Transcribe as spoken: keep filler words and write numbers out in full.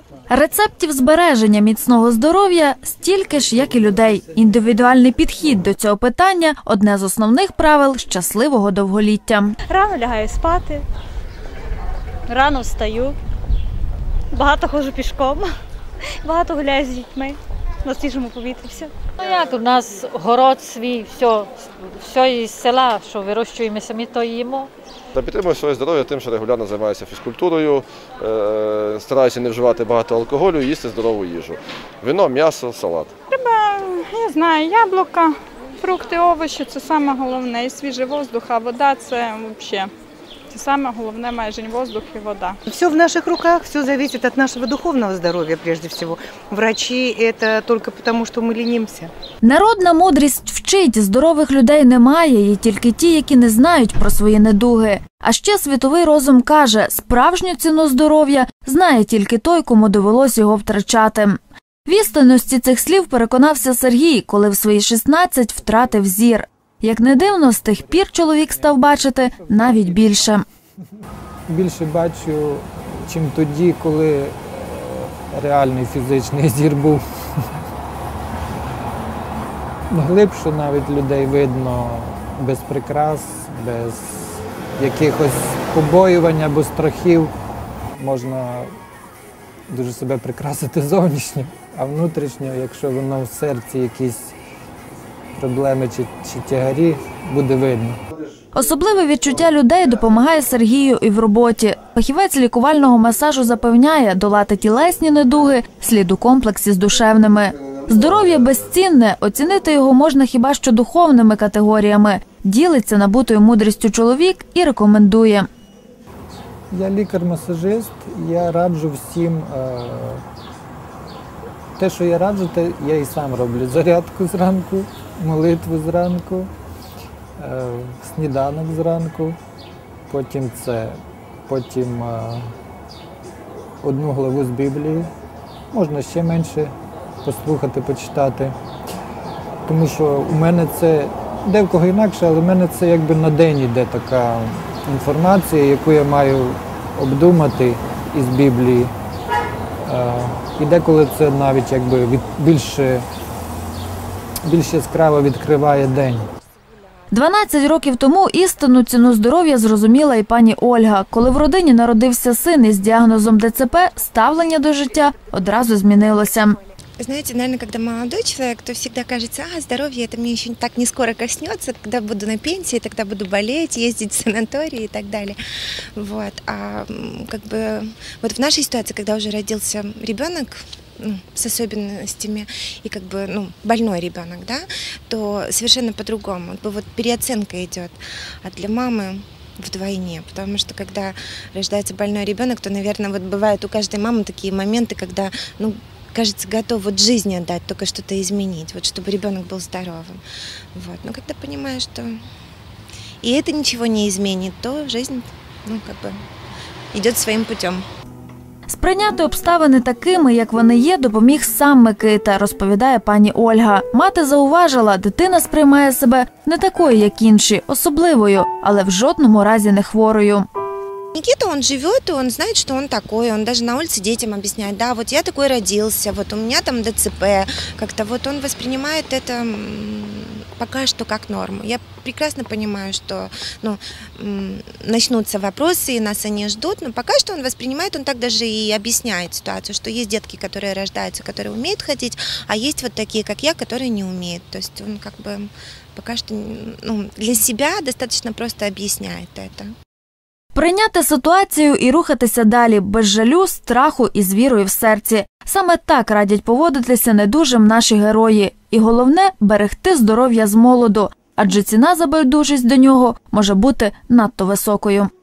Рецептів збереження міцного здоров'я стільки ж, як і людей. Індивідуальний підхід до цього питання – одне з основних правил щасливого довголіття. Рано лягаю спати, рано встаю, багато ходжу пішком, багато гуляю з дітьми на свіжому повітрі. Все. Ну як, у нас город свій, все, все із села, що вирощуємо самі, то їмо. Та підтримую своє здоров'я тим, що регулярно займаюся фізкультурою, е, стараюся не вживати багато алкоголю і їсти здорову їжу. Вино, м'ясо, салат. Треба, я знаю, яблука, фрукти, овочі – це саме головне. І свіжий воздух, а вода – це взагалі. Це саме головне майже воздух і вода. Все в наших руках, все зависит от нашего духовного здоровья прежде всего. Врачи – это только потому, что мы ленимся. Народна мудрість вчить, здорових людей немає, є тільки ті, які не знають про свої недуги. А ще світовий розум каже, справжню ціну здоров'я знає тільки той, кому довелось його втрачати. В істинності цих слів переконався Сергій, коли в свої шістнадцять втратив зір. Як не дивно, з тих пір чоловік став бачити навіть більше. Більше бачу, чим тоді, коли реальний фізичний зір був. Глибше навіть людей видно без прикрас, без якихось побоювань або страхів. Можна дуже себе прикрасити зовнішньо, а внутрішньо, якщо воно в серці якісь проблеми чи, чи тягарі, буде видно. Особливе відчуття людей допомагає Сергію і в роботі. Фахівець лікувального масажу запевняє, долати тілесні недуги слід у комплексі з душевними. Здоров'я безцінне, оцінити його можна хіба що духовними категоріями. Ділиться набутою мудрістю чоловік і рекомендує. Я лікар-масажист, я раджу всім. Те, що я раджу, те я і сам роблю. Зарядку зранку, молитву зранку, сніданок зранку, потім це, потім одну главу з Біблії, можна ще менше послухати, почитати. Тому що у мене це, де в кого інакше, але в мене це якби на день йде така інформація, яку я маю обдумати із Біблії. І деколи це навіть якби від, більше, більш яскраво відкриває день. дванадцять років тому істинну ціну здоров'я зрозуміла і пані Ольга. Коли в родині народився син із діагнозом Де Це Пе, ставлення до життя одразу змінилося. Знаете, наверное, когда молодой человек, то всегда кажется, а, здоровье это мне еще так не скоро коснется, когда буду на пенсии, тогда буду болеть, ездить в санатории и так далее. Вот. А как бы вот в нашей ситуации, когда уже родился ребенок, ну, с особенностями и как бы ну, больной ребенок, да, то совершенно по-другому. Вот переоценка идет. А для мамы вдвойне, потому что когда рождается больной ребенок, то, наверное, вот бывают у каждой мамы такие моменты, когда, ну, кажется, готов вот жизни отдать, только что-то изменить, вот чтобы ребенок был здоровым. Вот. Но когда понимаешь, что и это ничего не изменит, то жизнь, ну, как бы идет своим путем. Сприйняти обставини такими, як вони є, допоміг сам Микита, розповідає пані Ольга. Мати зауважила, дитина сприймає себе не такою, як інші, особливою, але в жодному разі не хворою. Никита, он живет, и он знает, что он такой, он даже на улице детям объясняет, да, вот я такой родился, вот у меня там Де Це Пе, как-то вот он воспринимает это пока что как норму. Я прекрасно понимаю, что ну, начнутся вопросы, и нас они ждут, но пока что он воспринимает, он так даже и объясняет ситуацию, что есть детки, которые рождаются, которые умеют ходить, а есть вот такие, как я, которые не умеют. То есть он как бы пока что ну, для себя достаточно просто объясняет это. Прийняти ситуацію і рухатися далі, без жалю, страху і з вірою в серці. Саме так радять поводитися недужим наші герої. І головне – берегти здоров'я з молоду, адже ціна за байдужість до нього може бути надто високою.